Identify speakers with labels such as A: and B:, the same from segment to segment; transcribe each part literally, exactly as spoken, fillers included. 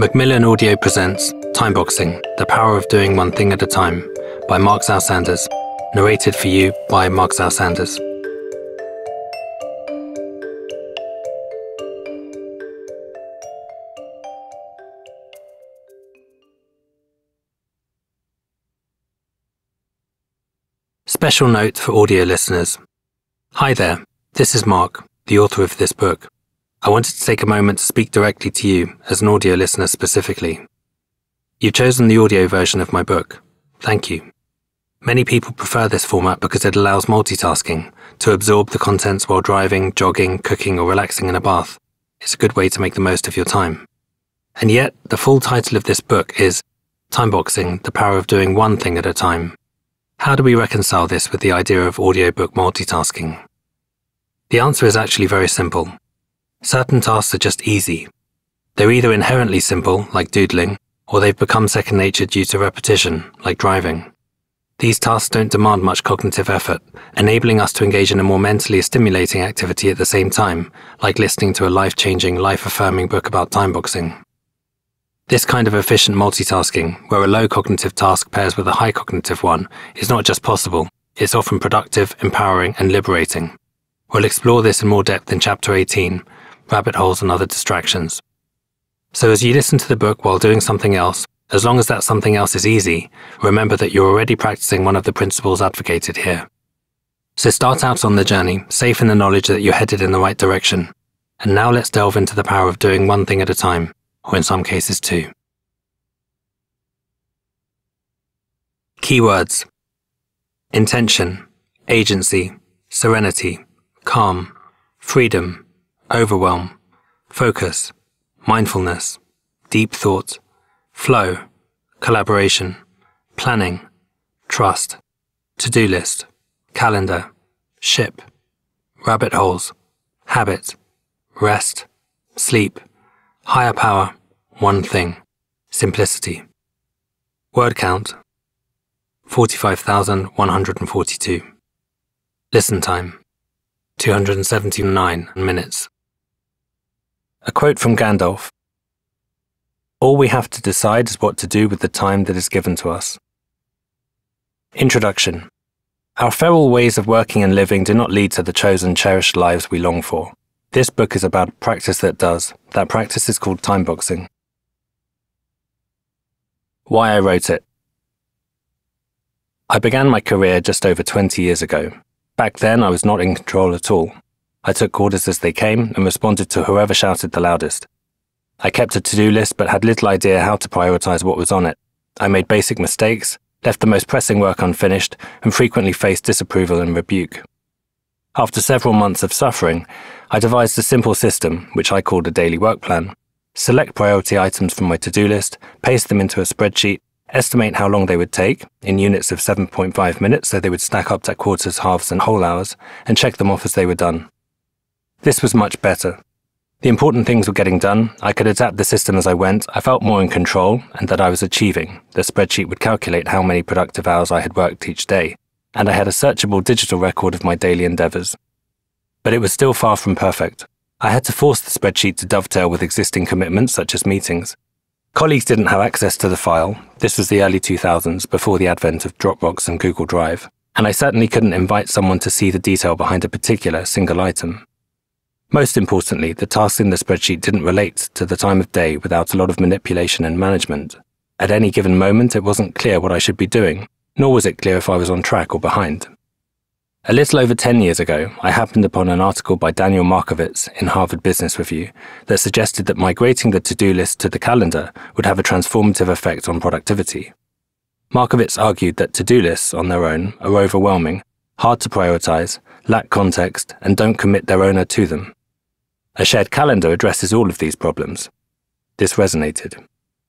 A: Macmillan Audio presents Timeboxing, The Power of Doing One Thing at a Time by Marc Zao-Sanders, narrated for you by Marc Zao-Sanders. Special note for audio listeners. Hi there, this is Mark, the author of this book. I wanted to take a moment to speak directly to you as an audio listener specifically. You've chosen the audio version of my book. Thank you. Many people prefer this format because it allows multitasking, to absorb the contents while driving, jogging, cooking, or relaxing in a bath. It's a good way to make the most of your time. And yet, the full title of this book is Timeboxing, The Power of Doing One Thing at a Time. How do we reconcile this with the idea of audiobook multitasking? The answer is actually very simple. Certain tasks are just easy. They're either inherently simple, like doodling, or they've become second nature due to repetition, like driving. These tasks don't demand much cognitive effort, enabling us to engage in a more mentally stimulating activity at the same time, like listening to a life-changing, life-affirming book about timeboxing. This kind of efficient multitasking, where a low cognitive task pairs with a high cognitive one, is not just possible, it's often productive, empowering, and liberating. We'll explore this in more depth in Chapter eighteen, Rabbit Holes and Other Distractions. So as you listen to the book while doing something else, as long as that something else is easy, remember that you're already practicing one of the principles advocated here. So start out on the journey, safe in the knowledge that you're headed in the right direction. And now let's delve into the power of doing one thing at a time, or in some cases two. Keywords: intention, agency, serenity, calm, freedom, overwhelm, focus, mindfulness, deep thought, flow, collaboration, planning, trust, to-do list, calendar, ship, rabbit holes, habit, rest, sleep, higher power, one thing, simplicity. Word count, forty-five thousand one hundred forty-two. Listen time, two hundred seventy-nine minutes. A quote from Gandalf: "All we have to decide is what to do with the time that is given to us." Introduction. Our feral ways of working and living do not lead to the chosen, cherished lives we long for. This book is about a practice that does. That practice is called timeboxing. Why I wrote it. I began my career just over twenty years ago. Back then, I was not in control at all. I took orders as they came and responded to whoever shouted the loudest. I kept a to-do list but had little idea how to prioritize what was on it. I made basic mistakes, left the most pressing work unfinished, and frequently faced disapproval and rebuke. After several months of suffering, I devised a simple system, which I called a daily work plan. Select priority items from my to-do list, paste them into a spreadsheet, estimate how long they would take, in units of seven point five minutes so they would stack up to quarters, halves, and whole hours, and check them off as they were done. This was much better. The important things were getting done, I could adapt the system as I went, I felt more in control, and that I was achieving. The spreadsheet would calculate how many productive hours I had worked each day, and I had a searchable digital record of my daily endeavors. But it was still far from perfect. I had to force the spreadsheet to dovetail with existing commitments such as meetings. Colleagues didn't have access to the file. This was the early two thousands, before the advent of Dropbox and Google Drive, and I certainly couldn't invite someone to see the detail behind a particular single item. Most importantly, the tasks in the spreadsheet didn't relate to the time of day without a lot of manipulation and management. At any given moment, it wasn't clear what I should be doing, nor was it clear if I was on track or behind. A little over ten years ago, I happened upon an article by Daniel Markovits in Harvard Business Review that suggested that migrating the to-do list to the calendar would have a transformative effect on productivity. Markovits argued that to-do lists on their own are overwhelming, hard to prioritize, lack context, and don't commit their owner to them. A shared calendar addresses all of these problems. This resonated.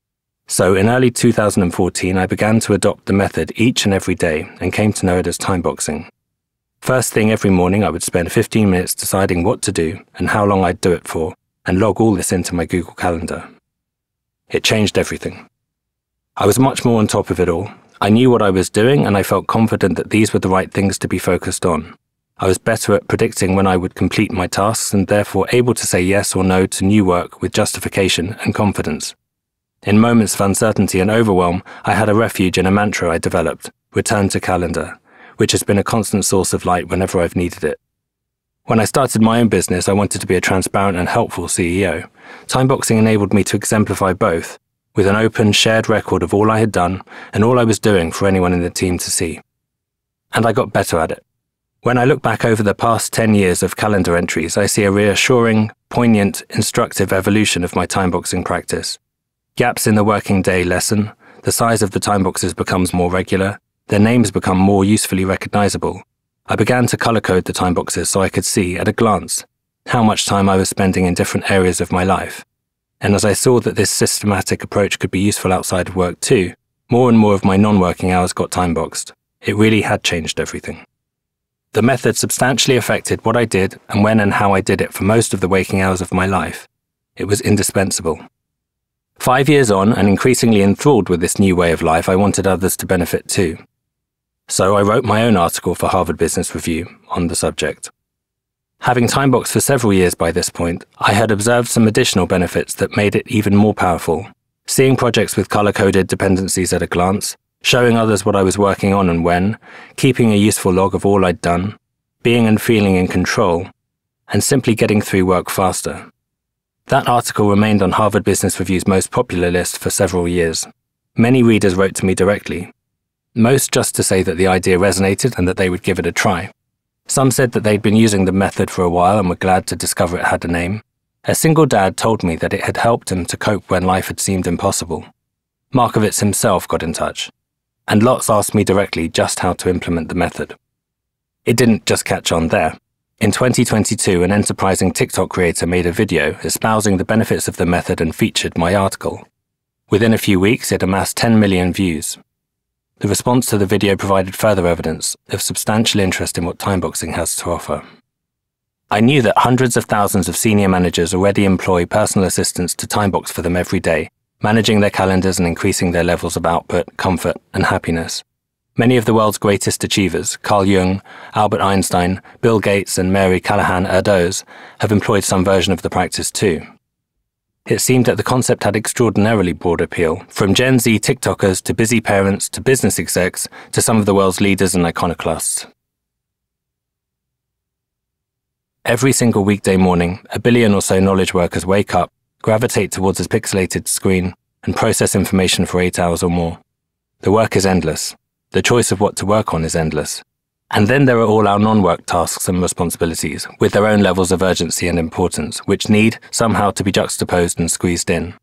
A: So in early two thousand fourteen, I began to adopt the method each and every day and came to know it as timeboxing. First thing every morning, I would spend fifteen minutes deciding what to do and how long I'd do it for, and log all this into my Google Calendar. It changed everything. I was much more on top of it all. I knew what I was doing, and I felt confident that these were the right things to be focused on. I was better at predicting when I would complete my tasks and therefore able to say yes or no to new work with justification and confidence. In moments of uncertainty and overwhelm, I had a refuge in a mantra I developed, return to calendar, which has been a constant source of light whenever I've needed it. When I started my own business, I wanted to be a transparent and helpful C E O. Timeboxing enabled me to exemplify both, with an open, shared record of all I had done and all I was doing for anyone in the team to see. And I got better at it. When I look back over the past ten years of calendar entries, I see a reassuring, poignant, instructive evolution of my timeboxing practice. Gaps in the working day lessen, the size of the timeboxes becomes more regular, their names become more usefully recognizable. I began to color-code the timeboxes so I could see, at a glance, how much time I was spending in different areas of my life. And as I saw that this systematic approach could be useful outside of work too, more and more of my non-working hours got timeboxed. It really had changed everything. The method substantially affected what I did and when and how I did it for most of the waking hours of my life. It was indispensable. Five years on, and increasingly enthralled with this new way of life, I wanted others to benefit too. So I wrote my own article for Harvard Business Review on the subject. Having timeboxed for several years by this point, I had observed some additional benefits that made it even more powerful. Seeing projects with color-coded dependencies at a glance, showing others what I was working on and when, keeping a useful log of all I'd done, being and feeling in control, and simply getting through work faster. That article remained on Harvard Business Review's most popular list for several years. Many readers wrote to me directly, most just to say that the idea resonated and that they would give it a try. Some said that they'd been using the method for a while and were glad to discover it had a name. A single dad told me that it had helped him to cope when life had seemed impossible. Markovitz himself got in touch, and lots asked me directly just how to implement the method. It didn't just catch on there. In twenty twenty-two, an enterprising TikTok creator made a video espousing the benefits of the method and featured my article. Within a few weeks, it amassed ten million views. The response to the video provided further evidence of substantial interest in what timeboxing has to offer. I knew that hundreds of thousands of senior managers already employ personal assistants to timebox for them every day, managing their calendars and increasing their levels of output, comfort, and happiness. Many of the world's greatest achievers, Carl Jung, Albert Einstein, Bill Gates, and Mary Callahan Erdoes, have employed some version of the practice too. It seemed that the concept had extraordinarily broad appeal, from Gen Z TikTokers to busy parents to business execs to some of the world's leaders and iconoclasts. Every single weekday morning, a billion or so knowledge workers wake up, gravitate towards a pixelated screen, and process information for eight hours or more. The work is endless. The choice of what to work on is endless. And then there are all our non-work tasks and responsibilities, with their own levels of urgency and importance, which need, somehow, to be juxtaposed and squeezed in.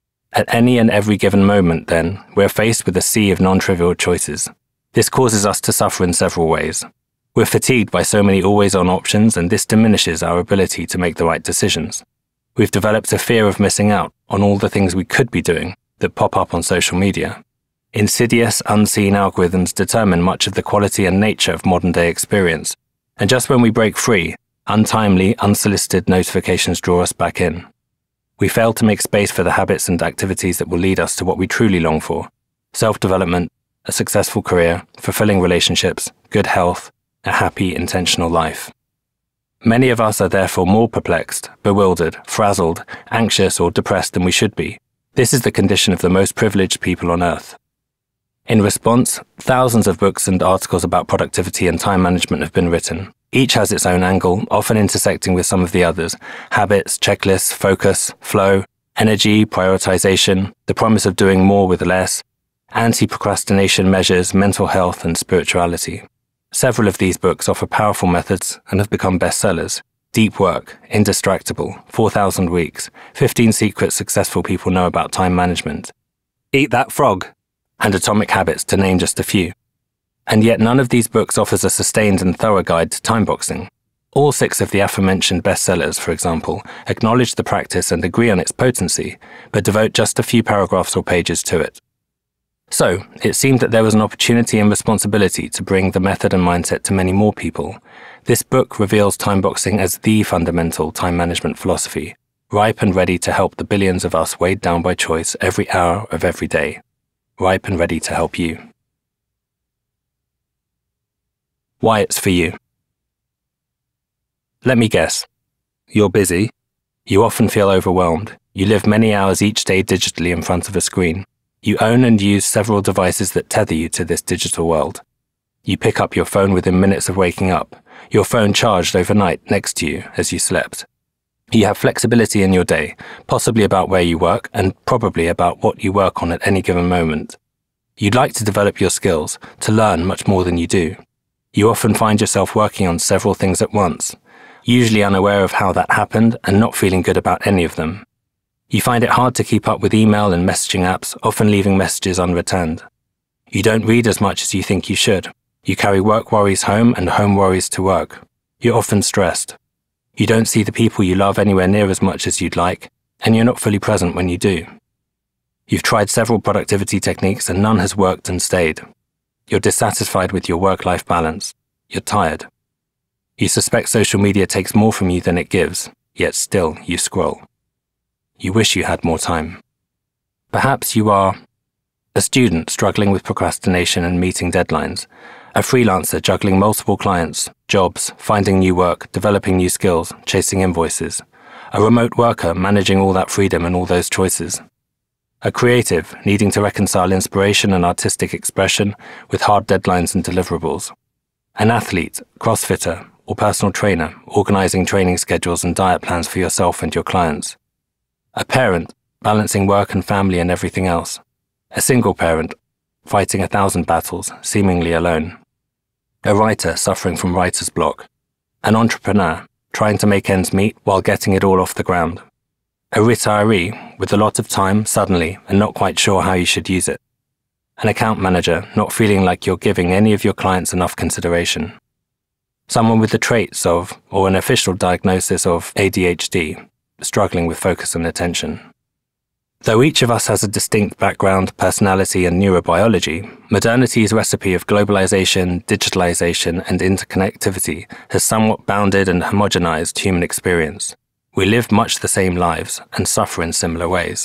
A: At any and every given moment, then, we're faced with a sea of non-trivial choices. This causes us to suffer in several ways. We're fatigued by so many always-on options, and this diminishes our ability to make the right decisions. We've developed a fear of missing out on all the things we could be doing that pop up on social media. Insidious, unseen algorithms determine much of the quality and nature of modern-day experience, and just when we break free, untimely, unsolicited notifications draw us back in. We fail to make space for the habits and activities that will lead us to what we truly long for: self-development, a successful career, fulfilling relationships, good health, a happy, intentional life. Many of us are therefore more perplexed, bewildered, frazzled, anxious, or depressed than we should be. This is the condition of the most privileged people on earth. In response, thousands of books and articles about productivity and time management have been written. Each has its own angle, often intersecting with some of the others: habits, checklists, focus, flow, energy, prioritization, the promise of doing more with less, anti-procrastination measures, mental health, and spirituality. Several of these books offer powerful methods and have become bestsellers. Deep Work, Indistractable, four thousand Weeks, fifteen Secrets Successful People Know About Time Management, Eat That Frog, and Atomic Habits, to name just a few. And yet none of these books offers a sustained and thorough guide to timeboxing. All six of the aforementioned bestsellers, for example, acknowledge the practice and agree on its potency, but devote just a few paragraphs or pages to it. So, it seemed that there was an opportunity and responsibility to bring the method and mindset to many more people. This book reveals timeboxing as the fundamental time management philosophy, ripe and ready to help the billions of us weighed down by choice every hour of every day. Ripe and ready to help you. Why it's for you. Let me guess. You're busy. You often feel overwhelmed. You live many hours each day digitally in front of a screen. You own and use several devices that tether you to this digital world. You pick up your phone within minutes of waking up, your phone charged overnight next to you as you slept. You have flexibility in your day, possibly about where you work and probably about what you work on at any given moment. You'd like to develop your skills, to learn much more than you do. You often find yourself working on several things at once, usually unaware of how that happened and not feeling good about any of them. You find it hard to keep up with email and messaging apps, often leaving messages unreturned. You don't read as much as you think you should. You carry work worries home and home worries to work. You're often stressed. You don't see the people you love anywhere near as much as you'd like, and you're not fully present when you do. You've tried several productivity techniques and none has worked and stayed. You're dissatisfied with your work-life balance. You're tired. You suspect social media takes more from you than it gives, yet still you scroll. You wish you had more time. Perhaps you are a student struggling with procrastination and meeting deadlines, a freelancer juggling multiple clients, jobs, finding new work, developing new skills, chasing invoices, a remote worker managing all that freedom and all those choices, a creative needing to reconcile inspiration and artistic expression with hard deadlines and deliverables, an athlete, crossfitter, or personal trainer organizing training schedules and diet plans for yourself and your clients, a parent balancing work and family and everything else, a single parent fighting a thousand battles, seemingly alone, a writer suffering from writer's block, an entrepreneur trying to make ends meet while getting it all off the ground, a retiree with a lot of time suddenly and not quite sure how you should use it, an account manager not feeling like you're giving any of your clients enough consideration, someone with the traits of, or an official diagnosis of, A D H D, struggling with focus and attention. Though each of us has a distinct background, personality, and neurobiology, modernity's recipe of globalization, digitalization, and interconnectivity has somewhat bounded and homogenized human experience. We live much the same lives and suffer in similar ways.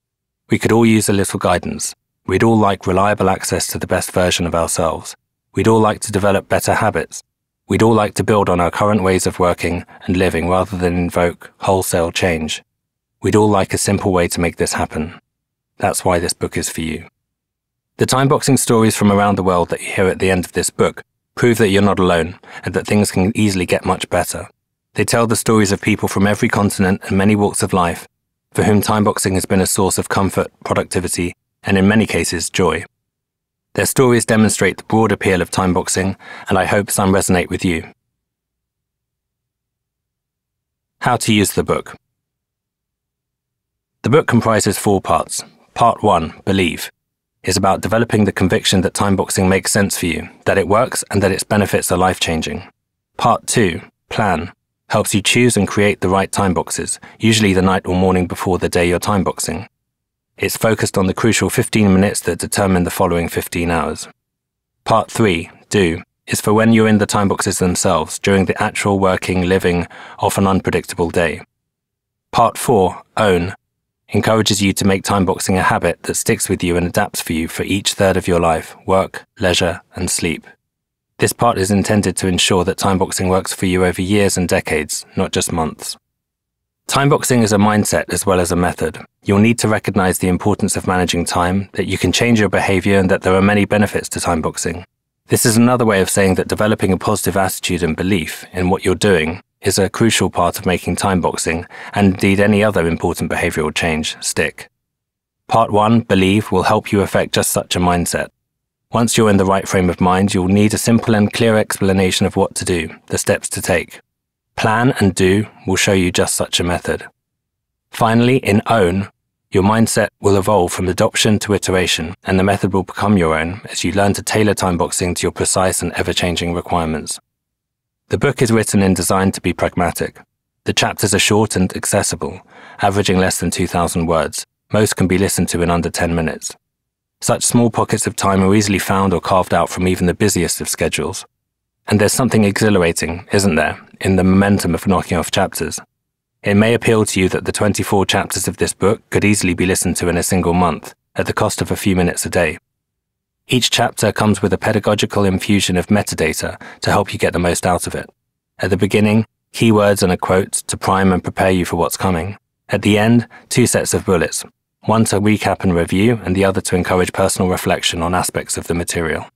A: We could all use a little guidance. We'd all like reliable access to the best version of ourselves. We'd all like to develop better habits. We'd all like to build on our current ways of working and living rather than invoke wholesale change. We'd all like a simple way to make this happen. That's why this book is for you. The timeboxing stories from around the world that you hear at the end of this book prove that you're not alone and that things can easily get much better. They tell the stories of people from every continent and many walks of life for whom timeboxing has been a source of comfort, productivity, and in many cases, joy. Their stories demonstrate the broad appeal of timeboxing, and I hope some resonate with you. How to use the book. The book comprises four parts. Part one, Believe, is about developing the conviction that timeboxing makes sense for you, that it works, and that its benefits are life-changing. Part two, Plan, helps you choose and create the right timeboxes, usually the night or morning before the day you're timeboxing. It's focused on the crucial fifteen minutes that determine the following fifteen hours. Part three, Do, is for when you're in the timeboxes themselves during the actual working, living, often unpredictable day. Part four, Own, encourages you to make timeboxing a habit that sticks with you and adapts for you for each third of your life, work, leisure, and sleep. This part is intended to ensure that timeboxing works for you over years and decades, not just months. Timeboxing is a mindset as well as a method. You'll need to recognize the importance of managing time, that you can change your behavior, and that there are many benefits to timeboxing. This is another way of saying that developing a positive attitude and belief in what you're doing is a crucial part of making timeboxing, and indeed any other important behavioral change, stick. Part one, Believe, will help you affect just such a mindset. Once you're in the right frame of mind, you'll need a simple and clear explanation of what to do, the steps to take. Plan and Do will show you just such a method. Finally, in Own, your mindset will evolve from adoption to iteration, and the method will become your own as you learn to tailor timeboxing to your precise and ever-changing requirements. The book is written and designed to be pragmatic. The chapters are short and accessible, averaging less than two thousand words. Most can be listened to in under ten minutes. Such small pockets of time are easily found or carved out from even the busiest of schedules. And there's something exhilarating, isn't there, in the momentum of knocking off chapters. It may appeal to you that the twenty-four chapters of this book could easily be listened to in a single month, at the cost of a few minutes a day. Each chapter comes with a pedagogical infusion of metadata to help you get the most out of it. At the beginning, keywords and a quote to prime and prepare you for what's coming. At the end, two sets of bullets, one to recap and review, and the other to encourage personal reflection on aspects of the material.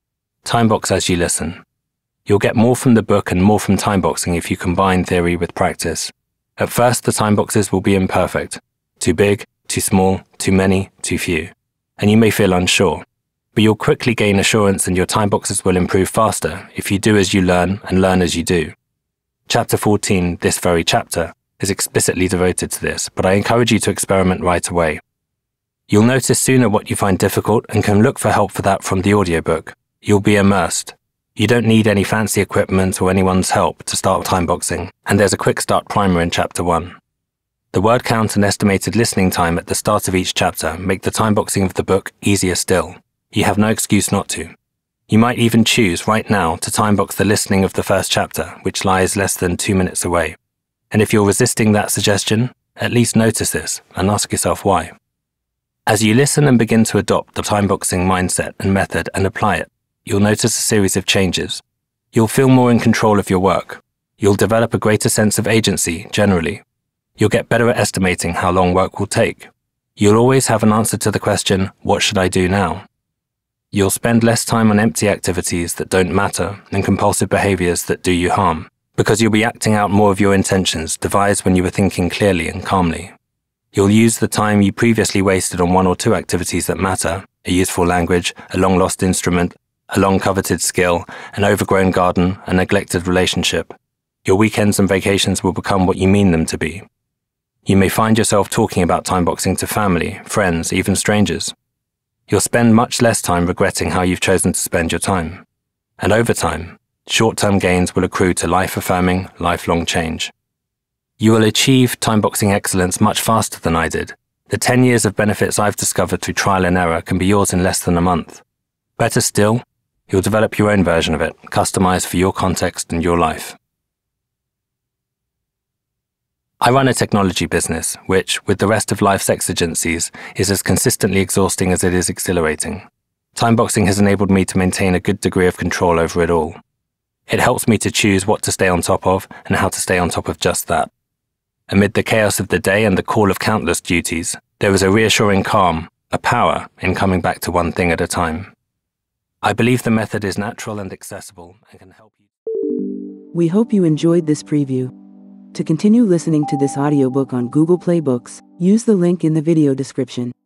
A: Timebox as you listen. You'll get more from the book and more from timeboxing if you combine theory with practice. At first, the timeboxes will be imperfect. Too big, too small, too many, too few. And you may feel unsure. But you'll quickly gain assurance and your timeboxes will improve faster if you do as you learn and learn as you do. Chapter fourteen, this very chapter, is explicitly devoted to this, but I encourage you to experiment right away. You'll notice sooner what you find difficult and can look for help for that from the audiobook. You'll be immersed. You don't need any fancy equipment or anyone's help to start timeboxing, and there's a quick start primer in chapter one. The word count and estimated listening time at the start of each chapter make the timeboxing of the book easier still. You have no excuse not to. You might even choose right now to timebox the listening of the first chapter, which lies less than two minutes away. And if you're resisting that suggestion, at least notice this and ask yourself why. As you listen and begin to adopt the timeboxing mindset and method and apply it, you'll notice a series of changes. You'll feel more in control of your work. You'll develop a greater sense of agency generally. You'll get better at estimating how long work will take. You'll always have an answer to the question, what should I do now? You'll spend less time on empty activities that don't matter and compulsive behaviors that do you harm, because you'll be acting out more of your intentions devised when you were thinking clearly and calmly. You'll use the time you previously wasted on one or two activities that matter, a useful language, a long-lost instrument, a long-coveted skill, an overgrown garden, a neglected relationship. Your weekends and vacations will become what you mean them to be. You may find yourself talking about timeboxing to family, friends, even strangers. You'll spend much less time regretting how you've chosen to spend your time. And over time, short-term gains will accrue to life-affirming, lifelong change. You will achieve timeboxing excellence much faster than I did. The ten years of benefits I've discovered through trial and error can be yours in less than a month. Better still, you'll develop your own version of it, customized for your context and your life. I run a technology business, which, with the rest of life's exigencies, is as consistently exhausting as it is exhilarating. Timeboxing has enabled me to maintain a good degree of control over it all. It helps me to choose what to stay on top of and how to stay on top of just that. Amid the chaos of the day and the call of countless duties, there is a reassuring calm, a power in coming back to one thing at a time. I believe the method is natural and accessible and can help you.
B: We hope you enjoyed this preview. To continue listening to this audiobook on Google Play Books, use the link in the video description.